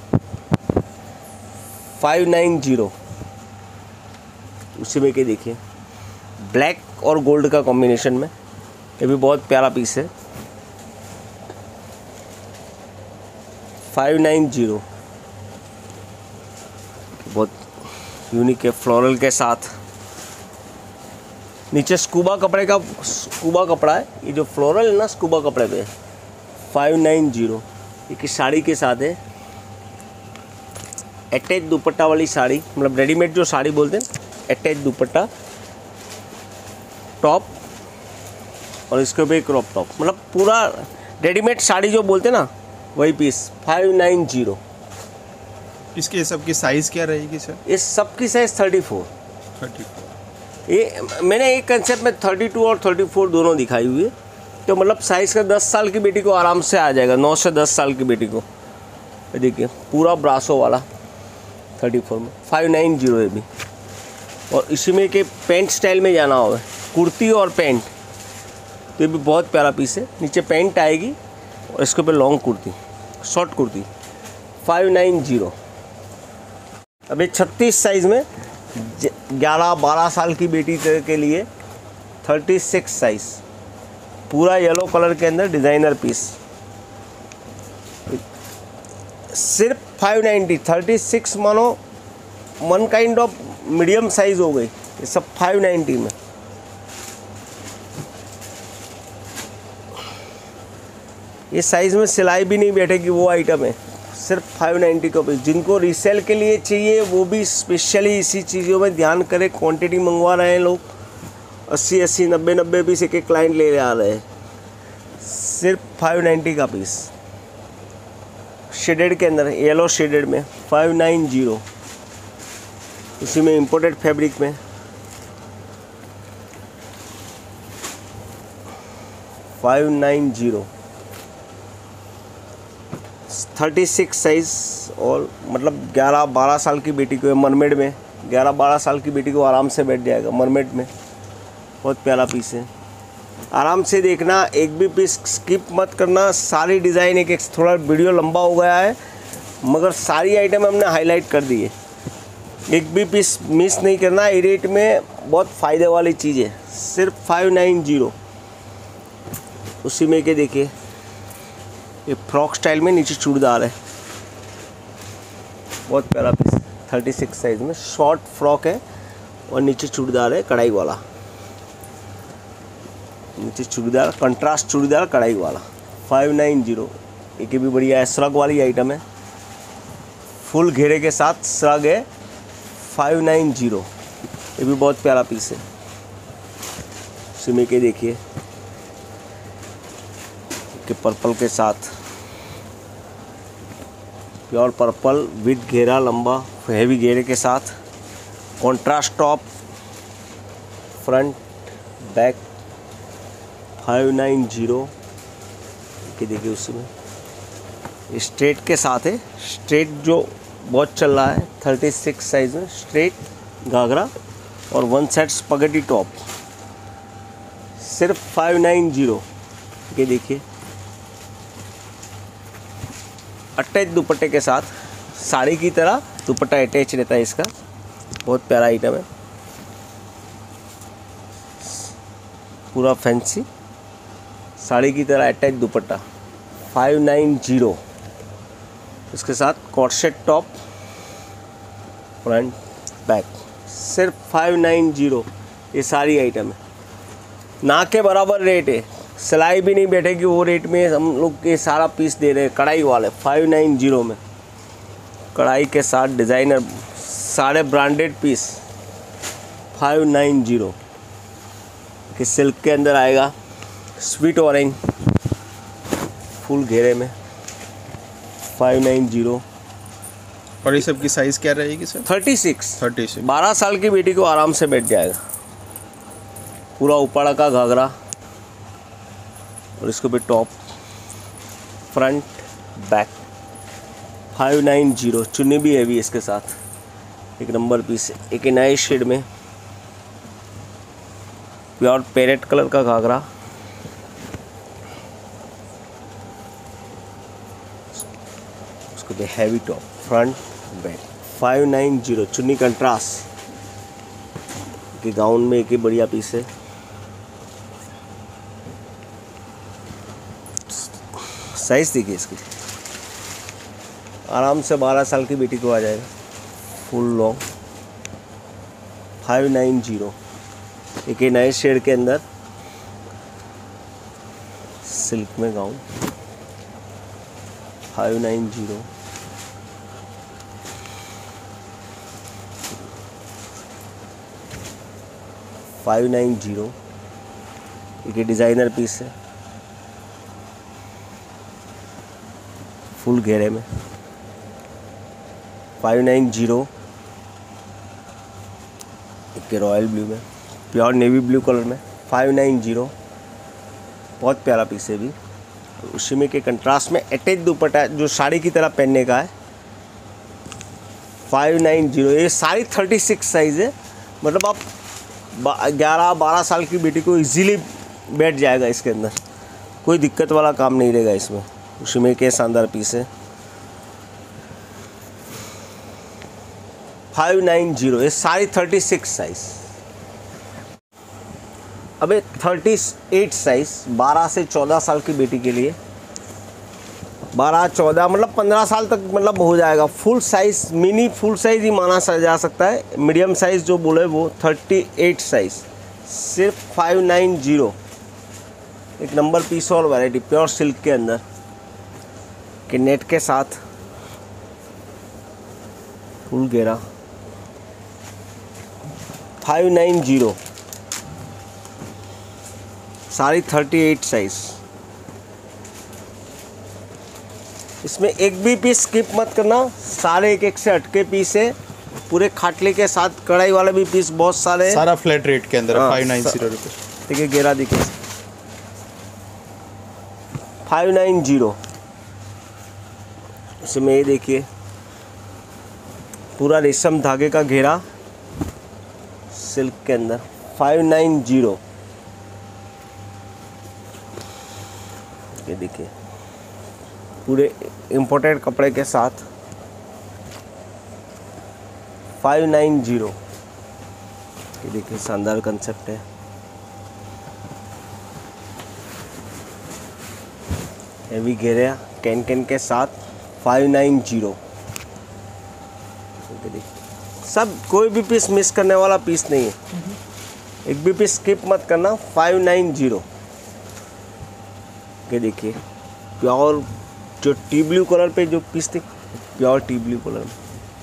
590। उसी में के देखिए ब्लैक और गोल्ड का कॉम्बिनेशन में, ये भी बहुत प्यारा पीस है 590। बहुत यूनिक है, फ्लोरल के साथ। नीचे स्कूबा कपड़े का, स्कूबा कपड़ा है, ये जो फ्लोरल है ना स्कूबा कपड़े पे 590। ये की साड़ी के साथ है, अटैच दुपट्टा वाली साड़ी, मतलब रेडीमेड जो साड़ी बोलते हैं, अटैच दुपट्टा टॉप और इसके ऊपर क्रॉप टॉप, मतलब पूरा रेडीमेड साड़ी जो बोलते हैं ना वही पीस 590। इसके सबकी साइज़ क्या रहेगी सर? इस सब की साइज़ 34। ये मैंने एक कंसेप्ट में 32 और 34 दोनों दिखाई हुई है, तो मतलब साइज़ का 10 साल की बेटी को आराम से आ जाएगा, 9 से 10 साल की बेटी को। देखिए पूरा ब्रासो वाला 34 में 590 है भी। और इसी में के पैंट स्टाइल में जाना होगा, कुर्ती और पैंट, तो ये भी बहुत प्यारा पीस है। नीचे पैंट आएगी और इसके ऊपर लॉन्ग कुर्ती, शॉर्ट कुर्ती 590। अभी 36 साइज़ में 11-12 साल की बेटी के लिए 36 साइज़, पूरा येलो कलर के अंदर डिज़ाइनर पीस सिर्फ 590। 36 मानो one kind of medium size हो गई, ये सब 590 में। ये साइज़ में सिलाई भी नहीं बैठेगी, वो आइटम है सिर्फ 590 का पीस। जिनको रीसेल के लिए चाहिए वो भी स्पेशली इसी चीज़ों में ध्यान करें। क्वांटिटी मंगवा रहे हैं लोग, 80-80, 90-90 पीस एक एक क्लाइंट ले आ रहे हैं, सिर्फ 590 का पीस। शेडेड के अंदर, येलो शेडेड में 590। उसी में इंपोर्टेड फैब्रिक में 590। 36 साइज़, और मतलब 11-12 साल की बेटी को, मरमेड में 11-12 साल की बेटी को आराम से बैठ जाएगा मरमेड में। बहुत प्यारा पीस है, आराम से देखना, एक भी पीस स्किप मत करना। सारी डिज़ाइन एक थोड़ा वीडियो लंबा हो गया है, मगर सारी आइटम हमने हाईलाइट कर दी है, एक भी पीस मिस नहीं करना। ये रेट में बहुत फ़ायदे वाली चीज़ है, सिर्फ 590। उसी में के देखिए ये फ्रॉक स्टाइल में नीचे चूड़दार है, बहुत प्यारा पीस 36 साइज़ में। शॉर्ट फ्रॉक है और नीचे चूड़दार है कढ़ाई वाला, नीचे चूड़दार, कंट्रास्ट चूड़दार कढ़ाई वाला 590। एक भी बढ़िया है, श्रग वाली आइटम है, फुल घेरे के साथ श्रग है 590। ये भी बहुत प्यारा पीस है। सिमी के देखिए के पर्पल के साथ, प्योर पर्पल विद घेरा लंबा हैवी घेरे के साथ, कॉन्ट्रास्ट टॉप फ्रंट बैक 590 के देखिए। उसमें स्ट्रेट के साथ है, स्ट्रेट जो बहुत चल रहा है 36 साइज़ में, स्ट्रेट घाघरा और वन सेट स्पगेटी टॉप, सिर्फ 590। ये देखिए अटैच दुपट्टे के साथ, साड़ी की तरह दुपट्टा अटैच रहता है इसका, बहुत प्यारा आइटम है, पूरा फैंसी साड़ी की तरह अटैच दुपट्टा 590। इसके साथ कॉर्सेट टॉप, फ्रंट बैक, सिर्फ 590। ये सारी आइटम है, ना के बराबर रेट है, सिलाई भी नहीं बैठेगी वो रेट में हम लोग ये सारा पीस दे रहे हैं। कढ़ाई वाले 590 में, कढ़ाई के साथ डिज़ाइनर सारे ब्रांडेड पीस 590 कि सिल्क के अंदर आएगा, स्वीट ऑरेंज फुल घेरे में 590। और ये सब की साइज़ क्या रहेगी सर? 36। 12 साल की बेटी को आराम से बैठ जाएगा। पूरा ऊपर का घाघरा और इसको भी टॉप, फ्रंट बैक 590। चुन्नी भी हैवी इसके साथ, एक नंबर पीस है, एक नए शेड में प्योर पैरेट कलर का घाघरा, उसको भी हैवी टॉप, फ्रंट बैक 590। चुन्नी कंट्रास्ट के गाउन में एक ही बढ़िया पीस है। साइज देखिए इसकी, आराम से 12 साल की बेटी को आ जाएगा, फुल लॉन्ग 590। एक नए शेड के अंदर सिल्क में गाउन 590। एक डिज़ाइनर पीस है, फुल घेरे में 590। एक रॉयल ब्लू में, प्योर नेवी ब्लू कलर में 590, बहुत प्यारा पीस है भी। उसी में के कंट्रास्ट में अटैच दुपट्टा जो साड़ी की तरह पहनने का है 590। ये सारी 36 साइज़ है, मतलब आप 11-12 साल की बेटी को इजीली बैठ जाएगा इसके अंदर, कोई दिक्कत वाला काम नहीं रहेगा इसमें। उसी में के शानदार पीस है 590। ये सारी 36 साइज़। अब 38 साइज़ 12 से 14 साल की बेटी के लिए, 12-14 मतलब 15 साल तक मतलब हो जाएगा। Full size, mini full size ही माना जा सकता है, मीडियम साइज़ जो बोले वो 38 साइज़, सिर्फ 590। एक नंबर पीस और वैरायटी प्योर सिल्क के अंदर के नेट के साथ, फुल घेरा 590। सारी 38 साइज़। इसमें एक भी पीस स्किप मत करना, सारे एक एक से हटके पीस है, पूरे खाटले के साथ कढ़ाई वाले भी पीस बहुत सारे, सारा फ्लैट रेट के अंदर 590 रुपये। देखिए घेरा देखिए 590। इसमें ये देखिए पूरा रेशम धागे का घेरा सिल्क के अंदर 590। ये देखिए पूरे इम्पोर्टेड कपड़े के साथ 590। ये देखिए शानदार कंसेप्ट है, हेवी घेरा कैन के साथ 590। देखिए सब, कोई भी पीस मिस करने वाला पीस नहीं है, एक भी पीस स्किप मत करना 590। ये देखिए प्योर जो टी ब्लू कलर पे जो पीस थी, प्योर टी ब्लू कलर में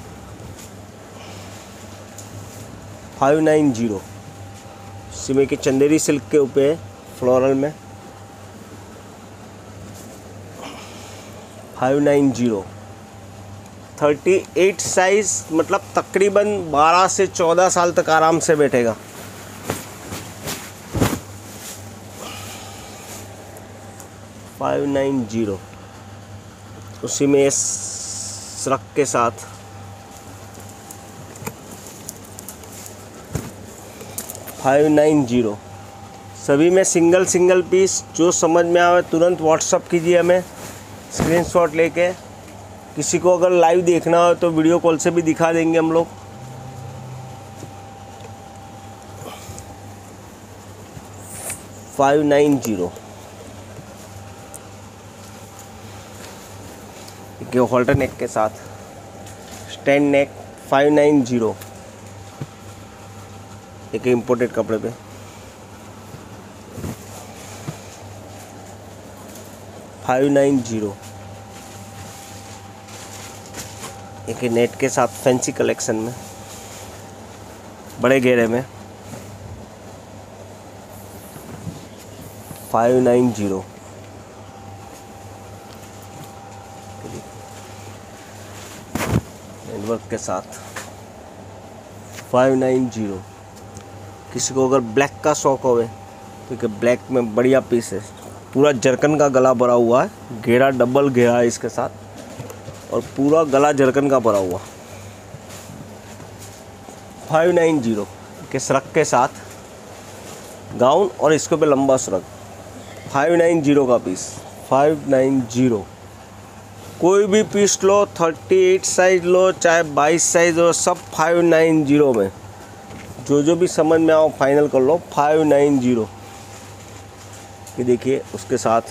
590। सिमे के चंदेरी सिल्क के ऊपर फ्लोरल में 590। 38 साइज़ मतलब तकरीबन 12 से 14 साल तक आराम से बैठेगा। $590। उसी में श्रक के साथ 590। सभी में सिंगल सिंगल पीस। जो समझ में आवे तुरंत व्हाट्सअप कीजिए हमें स्क्रीनशॉट लेके। किसी को अगर लाइव देखना हो तो वीडियो कॉल से भी दिखा देंगे हम लोग। $590। ये हॉल्टर नेक के साथ स्टैंड नेक 590। एक इम्पोर्टेड कपड़े पे 590। एक नेट के साथ फैंसी कलेक्शन में बड़े घेरे में 590। नेटवर्क के साथ 590। किसी को अगर ब्लैक का शौक होवे क्योंकि ब्लैक में बढ़िया पीस है। पूरा जरकन का गला भरा हुआ है, घेरा डबल घेरा है इसके साथ और पूरा गला जरकन का भरा हुआ। 590 के श्रग के साथ गाउन और इसके पे लंबा श्रग। 590 का पीस 590। कोई भी पीस लो, 38 साइज लो चाहे 22 साइज हो, सब 590 में। जो भी समझ में आओ फाइनल कर लो 590। ये देखिए उसके साथ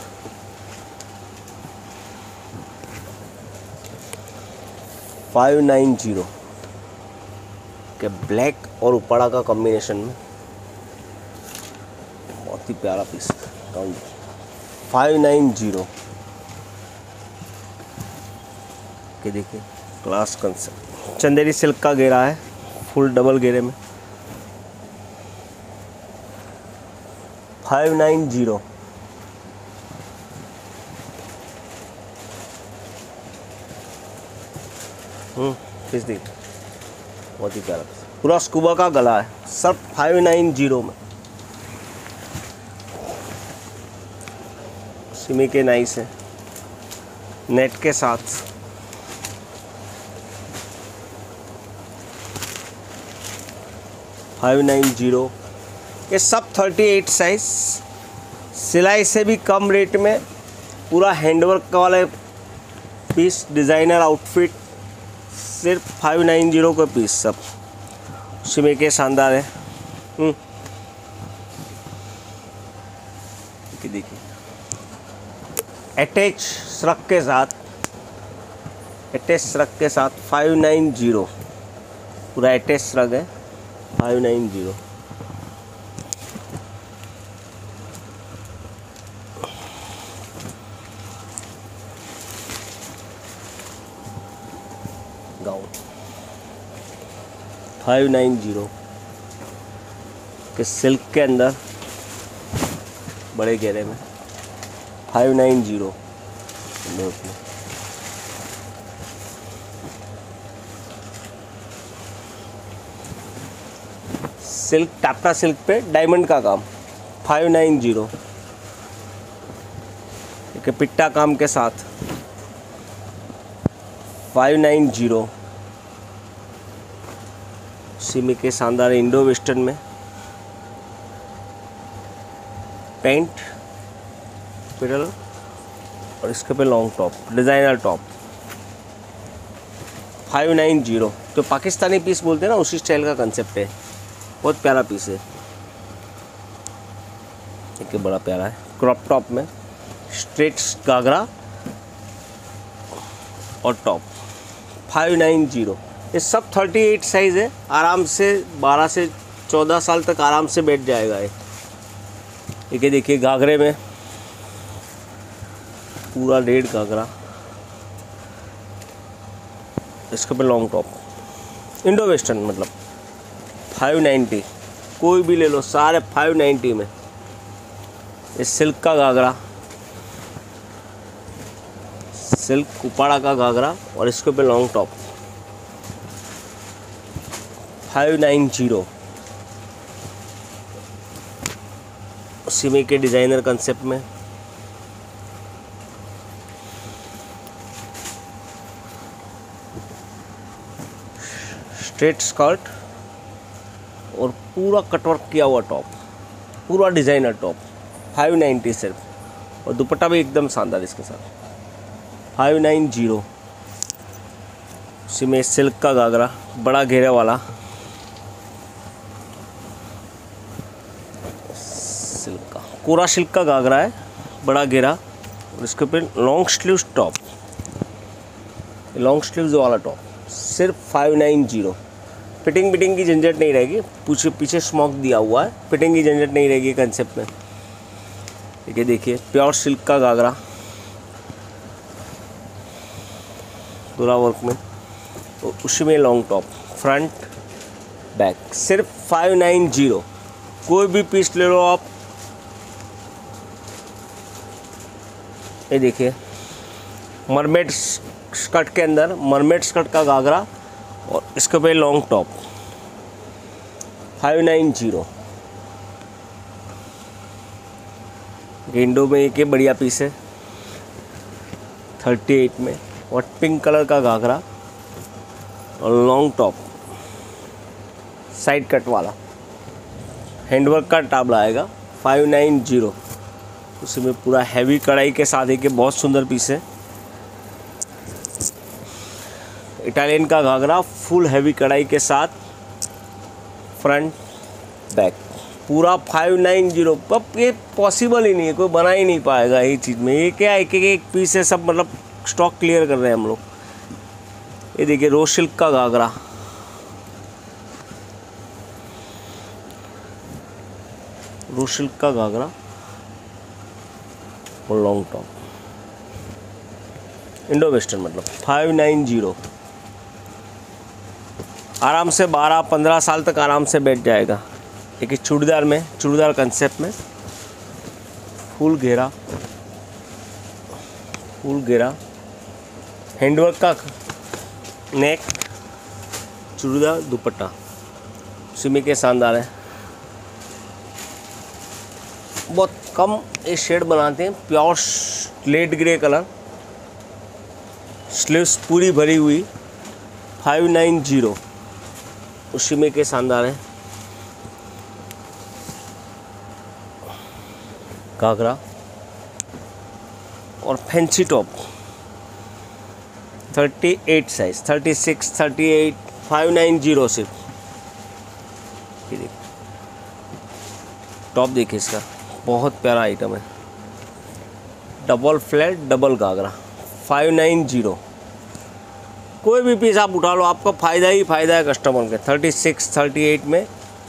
$590 के ब्लैक और उपाड़ा का कॉम्बिनेशन में बहुत ही प्यारा पीस। 590 के देखिए क्लास कंसेप्ट। चंदेरी सिल्क का घेरा है, फुल डबल घेरे में 590। किस दी बहुत ही प्यारा पूरा स्कूबा का गला है, सब 590 में। सिमी के नाइस है, नेट के साथ। $590। ये सब 38 साइज। सिलाई से भी कम रेट में पूरा हैंडवर्क वाले पीस, डिज़ाइनर आउटफिट सिर्फ 590 का पीस। सब सिमी के शानदार है। देखिए अटैच श्रग के साथ, अटैच श्रग के साथ 590। पूरा अटैच श्रग है 590। गाउन 590 के सिल्क के अंदर बड़े घेरे में 590। सिल्क, टापटा सिल्क पे डायमंड का काम 590। एक पिट्टा काम के साथ 590। सिमी के शानदार इंडो वेस्टर्न में पेंट पिडल और इसके पे लॉन्ग टॉप, डिज़ाइनर टॉप 590। तो पाकिस्तानी पीस बोलते हैं ना, उसी स्टाइल का कंसेप्ट है। बहुत प्यारा पीस है। एक बड़ा प्यारा है, क्रॉप टॉप में स्ट्रेट घाघरा और टॉप 590। ये सब 38 साइज़ है। आराम से 12 से 14 साल तक आराम से बैठ जाएगा ये। ये देखिए घाघरे में पूरा रेड घाघरा, इसके पे लॉन्ग टॉप, इंडो वेस्टर्न मतलब 590। कोई भी ले लो, सारे 590 में। ये सिल्क का घाघरा, सिल्क उपाड़ा का घाघरा और इसके पे लॉन्ग टॉप 590। सिमी के डिज़ाइनर कंसेप्ट में स्ट्रेट स्कर्ट और पूरा कटवर्क किया हुआ टॉप, पूरा डिज़ाइनर टॉप, 590 सिर्फ। और दुपट्टा भी एकदम शानदार इसके साथ, 590। उसी में सिल्क का घाघरा, बड़ा घेरे वाला सिल्क का, कोरा सिल्क का घाघरा है, बड़ा घेरा। और इसके ऊपर long sleeves top, long sleeves वाला टॉप, सिर्फ 590। फिटिंग बिटिंग की झंझट नहीं रहेगी, पीछे स्मोक दिया हुआ है, फिटिंग की झंझट नहीं रहेगी कंसेप्ट में। ठीक है, देखिए प्योर सिल्क का घाघरा पूरा वर्क में, और उसी में लॉन्ग टॉप, फ्रंट बैक, सिर्फ 590। कोई भी पीस ले लो आप। ये देखिए मरमेड स्कर्ट के अंदर, मरमेड स्कर्ट का घाघरा और इसके पे लॉन्ग टॉप, 590। गेंडो में एक बढ़िया पीस है 38 में, और पिंक कलर का घाघरा और लॉन्ग टॉप, साइड कट वाला, हैंडवर्क का टाबला आएगा, 590। उसी में पूरा हैवी कढ़ाई के साथ एक बहुत सुंदर पीस है, इटालियन का घाघरा, फुल हैवी कढ़ाई के साथ, फ्रंट बैक, पूरा 590। अब ये पॉसिबल ही नहीं है, कोई बना ही नहीं पाएगा ये चीज़ में। ये क्या एक पीस है, सब मतलब स्टॉक क्लियर कर रहे हैं हम लोग। ये देखिए रो सिल्क का घाघरा, रो सिल्क का घाघरा और लॉन्ग टॉप, इंडो वेस्टर्न, मतलब 590। आराम से 12-15 साल तक आराम से बैठ जाएगा। एक चूड़ीदार में, चूड़ीदार कंसेप्ट में, फुल घेरा, फुल घेरा, हैंडवर्क का नेक, चूड़ीदार दुपट्टा, सिमी के शानदार है। बहुत कम ये शेड बनाते हैं, pure slate grey colour, sleeves पूरी भरी हुई, 590। उसी में के शानदार है घाघरा और फैंसी टॉप, 38 साइज, 36, 38, 590 सिर्फ। ये देखिए टॉप, देखिए इसका बहुत प्यारा आइटम है, डबल फ्लैट डबल घाघरा, 590। कोई भी पीस आप उठा लो, आपका फ़ायदा ही फ़ायदा है कस्टमर के। 36, 38 में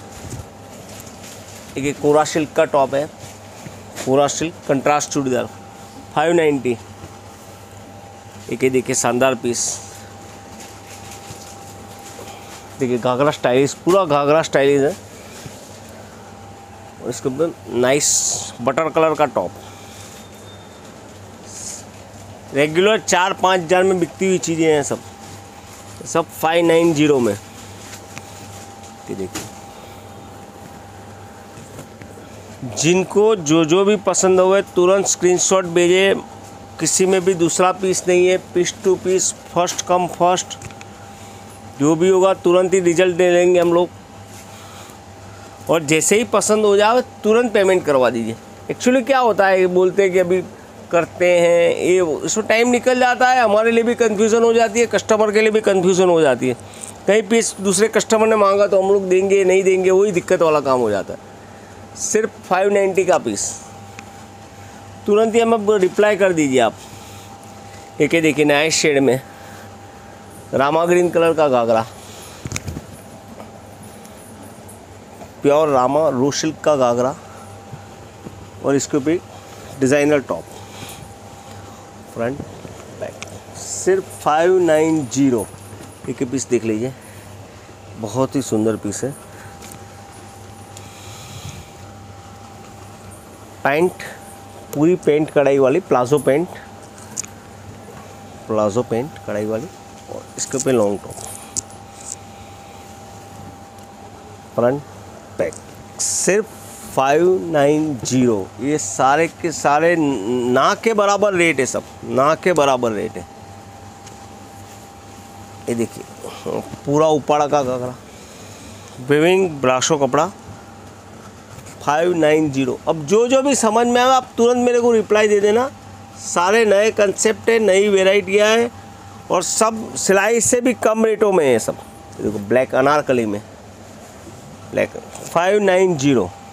एक कोरा सिल्क का टॉप है, कोरा सिल्क कंट्रास्ट चूड़ीदार, 590। एक ये देखिए शानदार पीस, देखिए घाघरा स्टाइलिश, पूरा घाघरा स्टाइलिश है। और इसके ऊपर नाइस बटर कलर का टॉप, रेगुलर 4-5 हज़ार में बिकती हुई चीज़ें हैं सब 590 में। ये देखिए जिनको जो भी पसंद हुए तुरंत स्क्रीनशॉट भेजे। किसी में भी दूसरा पीस नहीं है, piece to piece, first come first, जो भी होगा तुरंत ही रिजल्ट दे लेंगे हम लोग। और जैसे ही पसंद हो जाए तुरंत पेमेंट करवा दीजिए। एक्चुअली क्या होता है, बोलते हैं कि अभी करते हैं, ये इसमें टाइम निकल जाता है, हमारे लिए भी कन्फ्यूज़न हो जाती है, कस्टमर के लिए भी कन्फ्यूज़न हो जाती है। कहीं पीस दूसरे कस्टमर ने मांगा तो हम लोग देंगे नहीं देंगे, वही दिक्कत वाला काम हो जाता है। सिर्फ 590 का पीस, तुरंत ही हमें रिप्लाई कर दीजिए आप। एक देखिए नाइस शेड में रामा ग्रीन कलर का ghagra, pure Rama raw silk का घाघरा और इसके ऊपर डिज़ाइनर टॉप, फ्रंट बैक, सिर्फ 590। एक पीस देख लीजिए, बहुत ही सुंदर पीस है। पैंट पूरी पेंट कढ़ाई वाली, प्लाजो पेंट कढ़ाई वाली, और इसके पे लॉन्ग टॉप, फ्रंट बैक, सिर्फ 590। ये सारे के सारे ना के बराबर रेट है, सब ना के बराबर रेट है। ये देखिए पूरा उपाड़ा का घाघरा, विविंग ब्राशो कपड़ा 590। अब जो भी समझ में आए आप तुरंत मेरे को रिप्लाई दे देना। सारे नए कंसेप्ट है, नई वेराइटियाँ है और सब सिलाई से भी कम रेटों में है सब। देखो ब्लैक अनारकली में, ब्लैक 590।